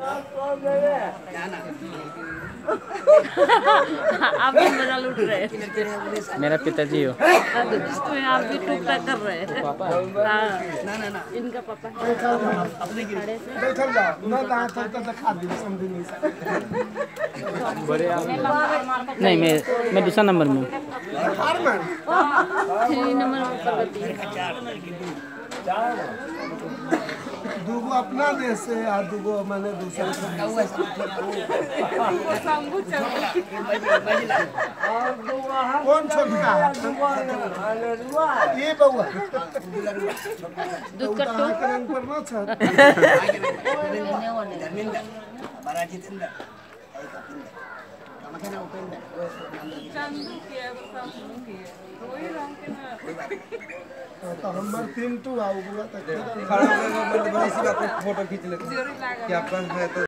आप भी मजा लूट रहे हैं। मेरा पिताजी हो। इसमें आप भी टूक टाक कर रहे हैं। पापा हाँ, इनका पापा है। बड़े नहीं, मैं दूसरा नंबर में हूँ। 3 नंबर में प्रगति है। दूगो अपना देश से आ दूगो मैंने दूसरे कौन छोटका ये बउआ दूध कट्टू रंग पर ना छ तो हमार 3 2 आऊ बुआ तक खड़ा होकर फोटो खींच लेते हैं क्या आपका है तो